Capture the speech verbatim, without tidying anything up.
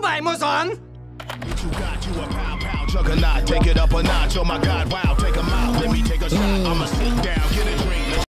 บ่ายโมงสอง You got you a pow pow juggernaut, take it up a notch. Oh my God, wow.